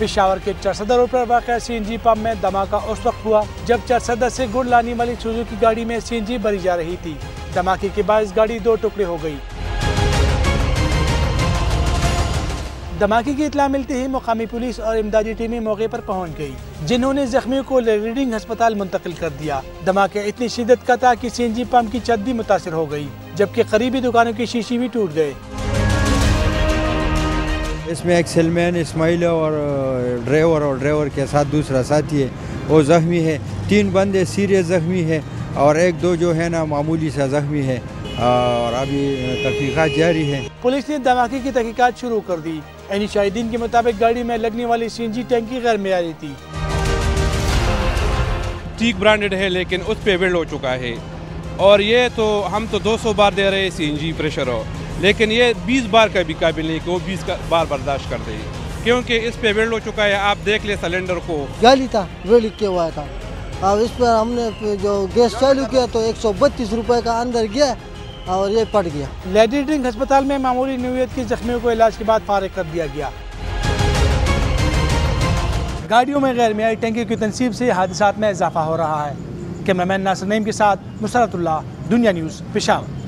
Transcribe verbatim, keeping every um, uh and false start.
पेशावर के चरसदा रोड पर वाक़ सी एन जी पंप में धमाका उस वक्त हुआ जब चरसदा से गुड़ लाने वाली सुजुकी गाड़ी में सी एन जी भरी जा रही थी। धमाके के बाद गाड़ी दो टुकड़े हो गई। धमाके की इत्तला मिलते ही मुकामी पुलिस और इमदादी टीमें मौके पर पहुंच गई, जिन्होंने जख्मियों को रीडिंग अस्पताल मुंतकिल कर दिया। धमाके इतनी शिद्दत का था कि सी एन जी पंप की छत भी मुतासिर हो गई, जबकि करीबी दुकानों की शीशी भी टूट गए। इसमें एक सेलमैन इस्माइल और ड्राइवर और ड्राइवर के साथ दूसरा साथी है, वो जख्मी है। तीन बंदे सीरियस जख्मी है और एक दो जो है ना मामूली सा जख्मी है और अभी तहकीकात जारी है। पुलिस ने धमाके की तहकीकात शुरू कर दी। यानी शाहिदीन के मुताबिक गाड़ी में लगने वाली सी एन जी टैंकी गैर मेयारी थी। ठीक ब्रांडेड है लेकिन उस पे वेल्ड हो चुका है और ये तो हम तो दो सौ बार दे रहे हैं सी एन जी प्रेशर हो, लेकिन ये बीस बार का भी काबिल नहीं कि वो बीस बार बर्दाश्त कर दे, क्योंकि इस पे वेल्ड हो चुका है। आप देख ले सिलेंडर को गाली था वेल्ड किया हुआ था। अब इस पर हमने जो गैस चालू किया तो एक सौ बत्तीस रुपये का अंदर गया और ये पड़ गया। लेडी ड्रिंक अस्पताल में मामूली नौयत के जख्मियों को इलाज के बाद फारिग कर दिया गया। गाड़ियों में गैर मेयारी टैंकी की तनसीब से हादसात में इजाफा हो रहा है। कैमरामैन नासिर नईम के साथ मुसरतुल्लाह, दुनिया न्यूज़, पेशावर।